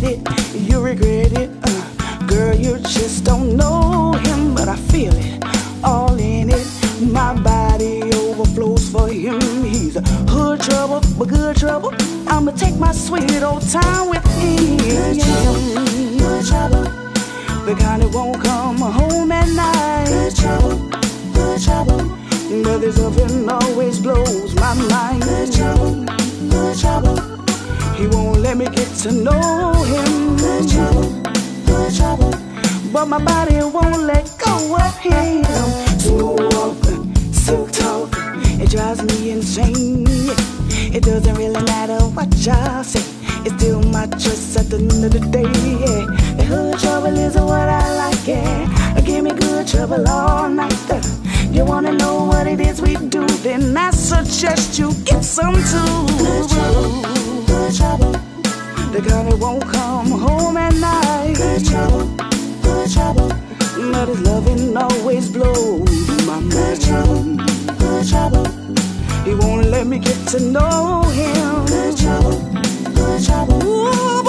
get it, you regret it. Girl, you just don't know him, but I feel it, all in it. My body overflows for him. He's a hood trouble, but good trouble. I'ma take my sweet old time with him. Good trouble, The kind that won't come home at night. good trouble, But this loving always blows my mind. good trouble, He won't let me get to know him. good trouble, But my body won't let go of him. Smooth walk, silk talk, it drives me insane. It doesn't really matter what y'all say, it's still my choice at the end of the day. Yeah. The hood trouble is what I like, yeah. Give me good trouble all night. You wanna know what it is we do? Then I suggest you get some too. good trouble, The kind that won't come home at night. good trouble, But his loving always blows my mind. good trouble, He won't let me get to know him. good trouble. Ooh,